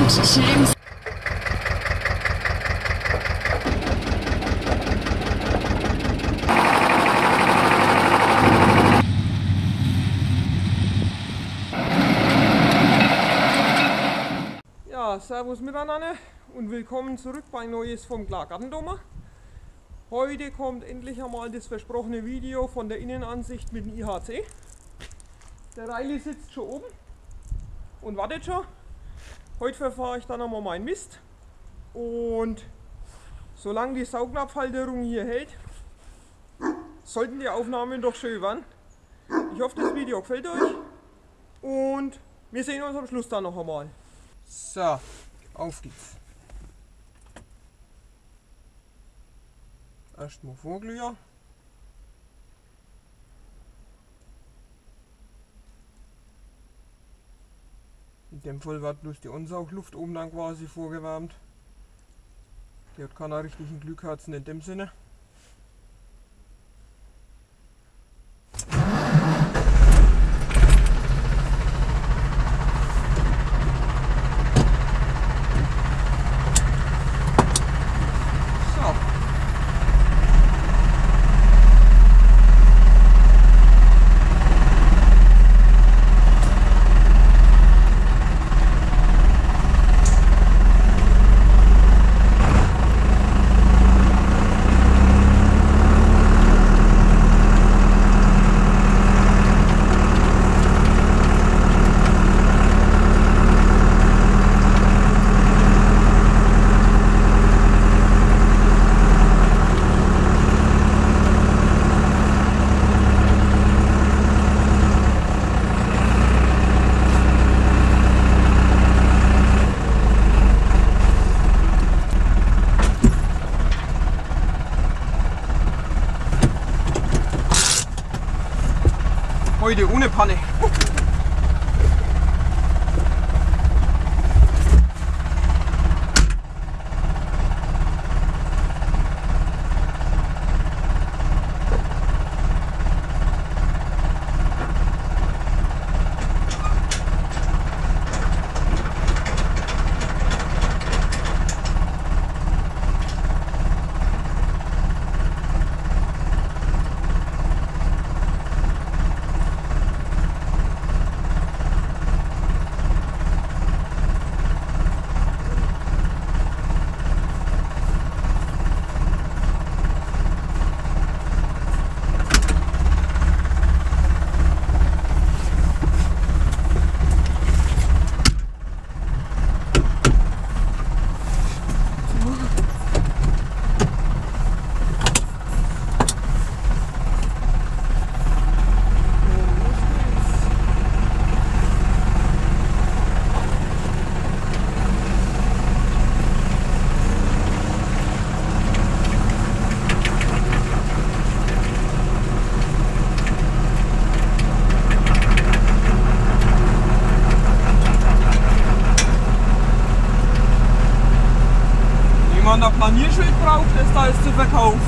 Shame. Ja, servus miteinander und willkommen zurück bei Neues vom Klargartendommer. Heute kommt endlich einmal das versprochene Video von der Innenansicht mit dem IHC. Der Reili sitzt schon oben und wartet schon. Heute verfahre ich dann einmal meinen Mist und solange die Saugnapfhalterung hier hält, sollten die Aufnahmen doch schön werden. Ich hoffe, das Video gefällt euch und wir sehen uns am Schluss dann noch einmal. So, auf geht's. Erstmal vorglühen. In dem Fall wird bloß die Ansaugluft oben dann quasi vorgewärmt. Die hat keine richtigen Glühkerzen in dem Sinne. Heute ohne Panne. Wenn man ein Planierschild braucht, ist da ist zu verkaufen.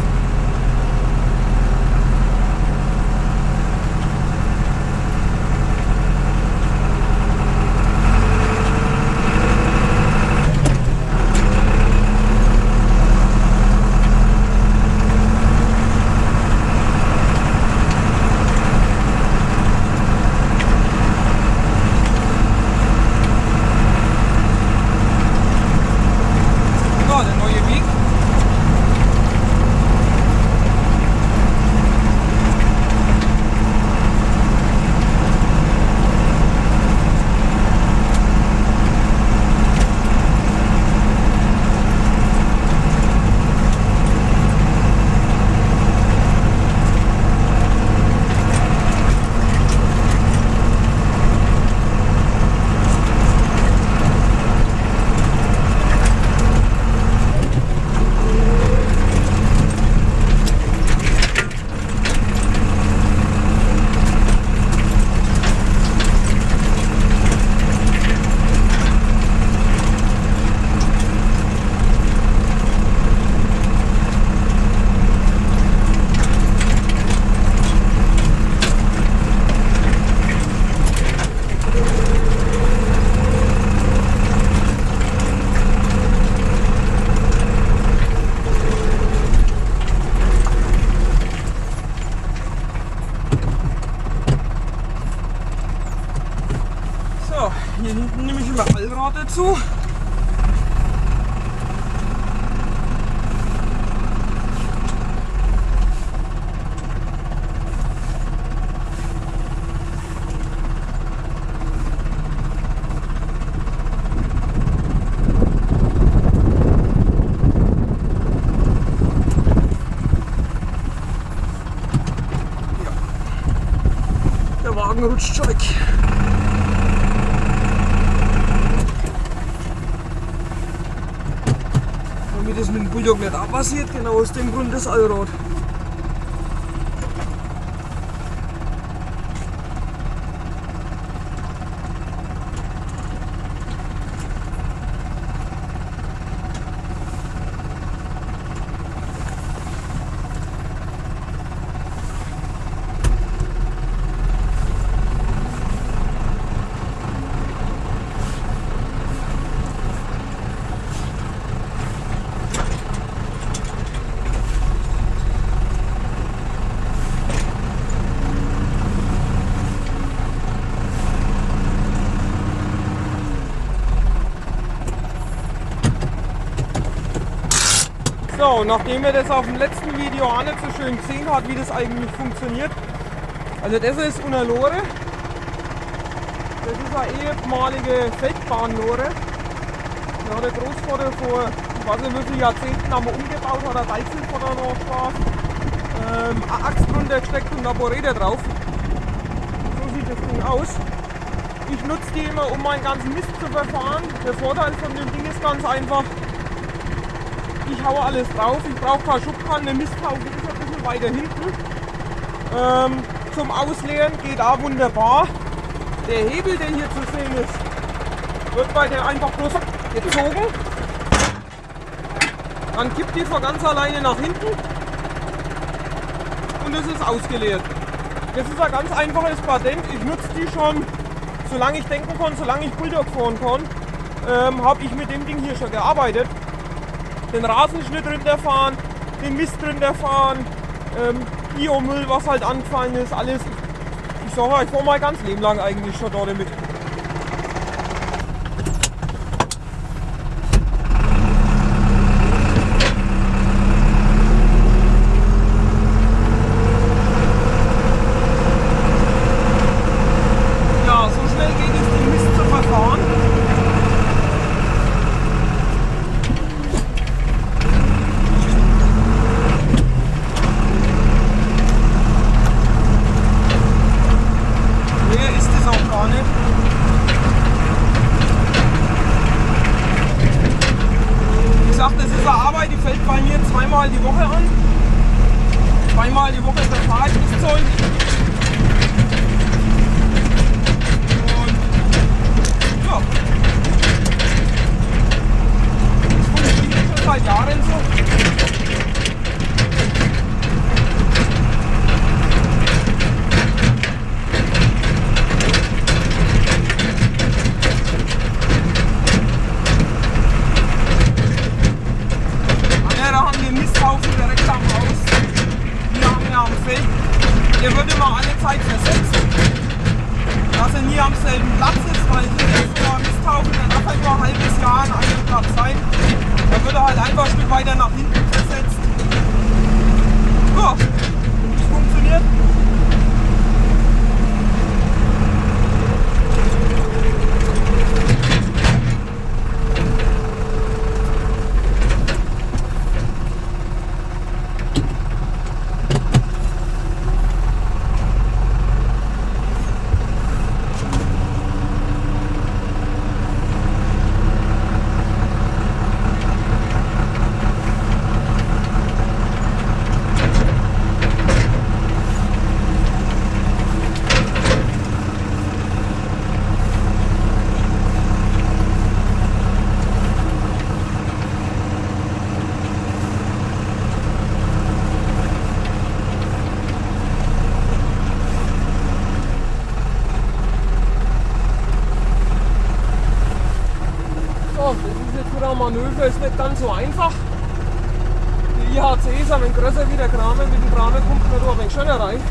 Ja, der neue Weg. Lenkrad dazu. Der Wagen rutscht schon weg. Damit es mit dem Bulldog nicht auch passiert, genau aus dem Grund das Allrad. So, nachdem ihr das auf dem letzten Video auch nicht so schön gesehen habt, wie das eigentlich funktioniert. Also das ist eine Lore. Das ist eine ehemalige Feldbahnlore. Da hat der Großvater vor, ich weiß nicht wie viele Jahrzehnten einmal umgebaut, hat er Deichsel von der Nordstraße, eine Axt drunter gesteckt und ein paar Räder drauf. So sieht das Ding aus. Ich nutze die immer, um meinen ganzen Mist zu verfahren. Der Vorteil von dem Ding ist ganz einfach, ich haue alles drauf, ich brauche keine Schubkarren, der Misthaufen ist ein bisschen weiter hinten. Zum Ausleeren geht auch wunderbar. Der Hebel, der hier zu sehen ist, wird bei der einfach bloß gezogen. Dann kippt die von ganz alleine nach hinten und es ist ausgeleert. Das ist ein ganz einfaches Patent. Ich nutze die schon, solange ich denken kann, solange ich Bulldog fahren kann, habe ich mit dem Ding hier schon gearbeitet. Den Rasenschnitt runterfahren, den Mist runterfahren, Biomüll, was halt angefallen ist, alles. Ich sag mal, ich fahre mein ganzes Leben lang eigentlich schon da damit. Ja, so schnell geht es, den Mist zu verfahren. Fällt bei mir zweimal die Woche an. Zweimal die Woche verfahre ich das Zeug. Und ja, das funktioniert schon seit Jahren so. Misthaufen direkt am Haus. Wir haben ja am Feld. Der wird immer alle Zeit versetzt. Dass er nie am selben Platz ist, weil hier ist so ein Misthaufen, der darf halt nur ein halbes Jahr an einem Platz sein. Dann wird er halt einfach ein Stück weiter nach hinten versetzt. Ja, das funktioniert. Manöver ist nicht ganz so einfach. Die IHC ist ein wenig größer wie der Kramer. Mit dem Kramer kommt man da ein wenig schneller rein.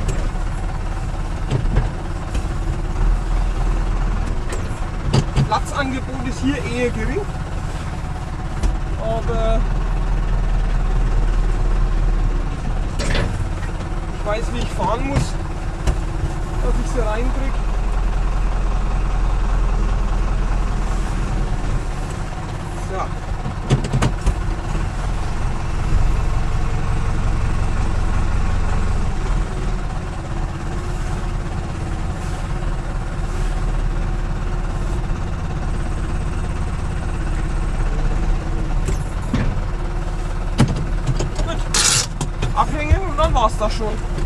Platzangebot ist hier eher gering. Aber ich weiß, wie ich fahren muss, dass ich sie reinkriege. So. Abhängen und dann war's das schon.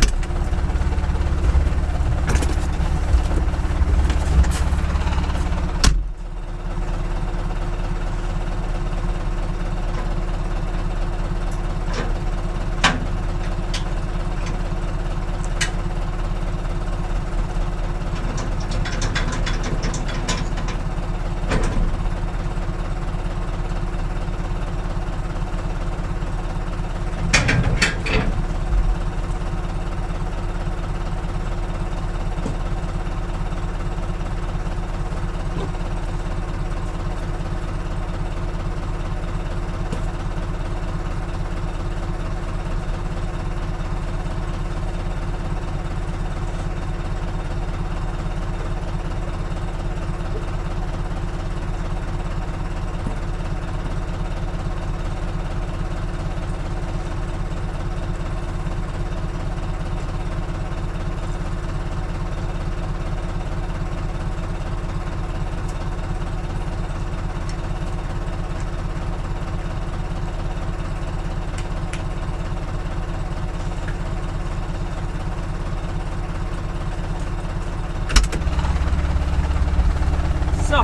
So.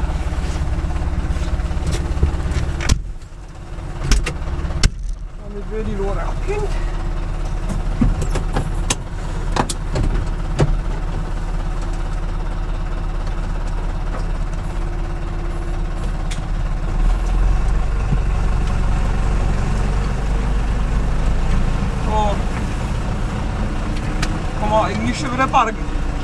Damit wird die Lore abgehängt. So. Kann man eigentlich schon wieder parken.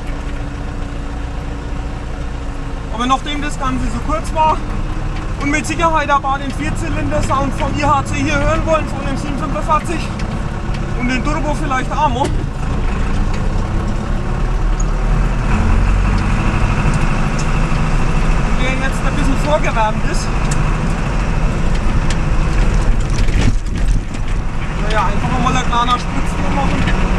Aber nachdem das Ganze so kurz war und mit Sicherheit aber den Vierzylinder-Sound vom IHC hier hören wollen, von dem 745 und den Turbo vielleicht auch mal, der jetzt ein bisschen vorgewärmt ist, naja, einfach mal ein kleiner Spritz machen.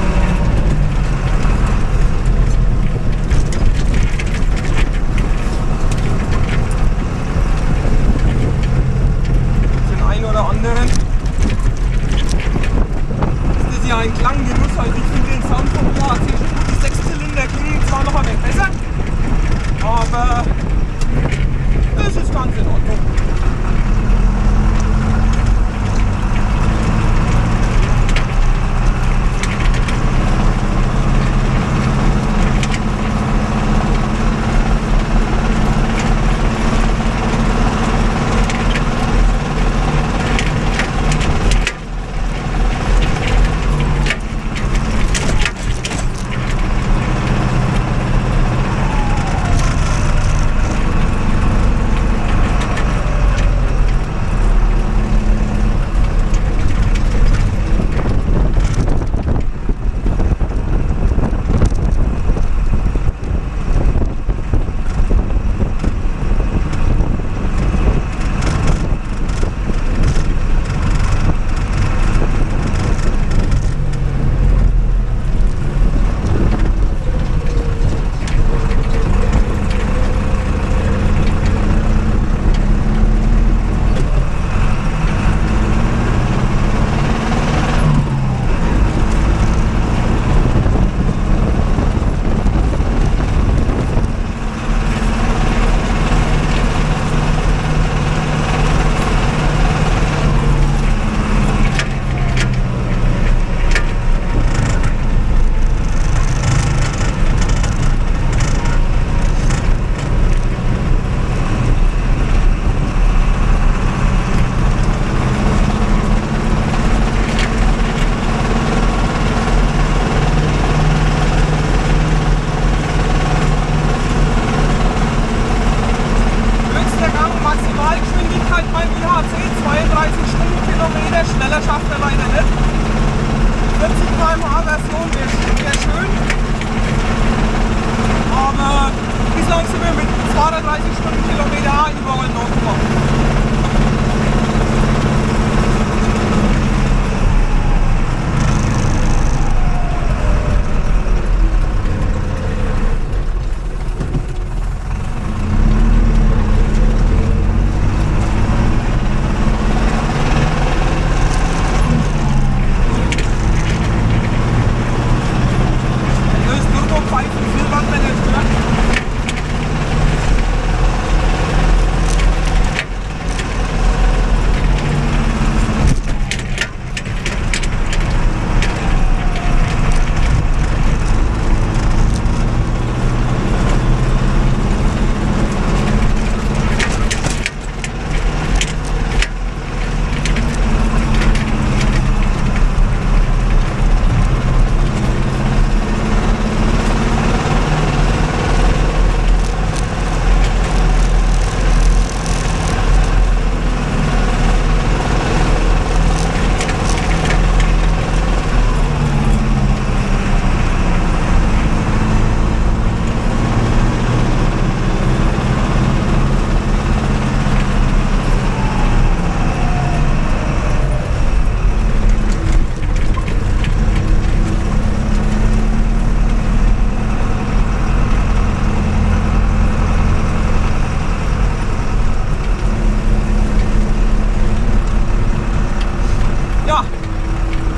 Oder anderen ist das ja ein Klanggenuss, also ich finde den Sound vom IHC schon gut. Die Sechszylinder klingen zwar noch ein wenig besser, aber es ist ganz in Ordnung.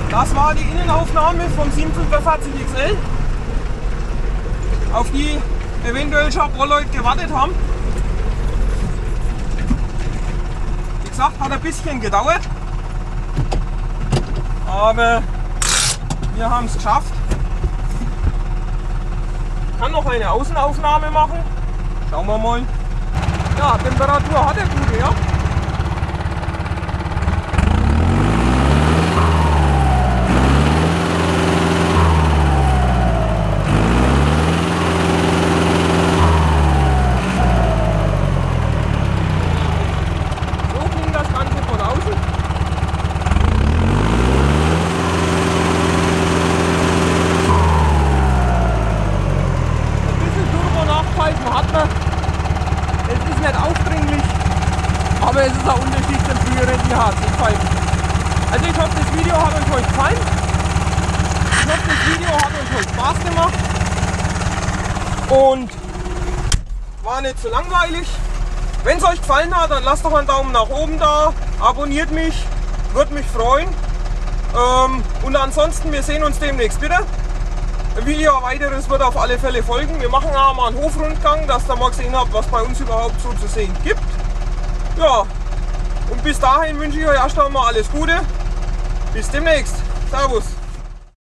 Das war die Innenaufnahme vom 745 XL, auf die eventuell schon ein paar Leute gewartet haben. Wie gesagt, hat ein bisschen gedauert, aber wir haben es geschafft. Ich kann noch eine Außenaufnahme machen. Schauen wir mal. Ja, Temperatur hat er gute, ja. Hat man. Es ist nicht aufdringlich, aber es ist ein Unterschied zum früheren IHC-Pfeifen. Also ich hoffe, das Video hat euch heute gefallen. Ich hoffe, das Video hat euch heute Spaß gemacht und war nicht so langweilig. Wenn es euch gefallen hat, dann lasst doch einen Daumen nach oben da, abonniert mich, würde mich freuen. Und ansonsten, wir sehen uns demnächst wieder. Ein Video weiteres wird auf alle Fälle folgen. Wir machen auch mal einen Hofrundgang, dass ihr mal gesehen habt, was bei uns überhaupt so zu sehen gibt. Ja, und bis dahin wünsche ich euch erst einmal alles Gute. Bis demnächst. Servus.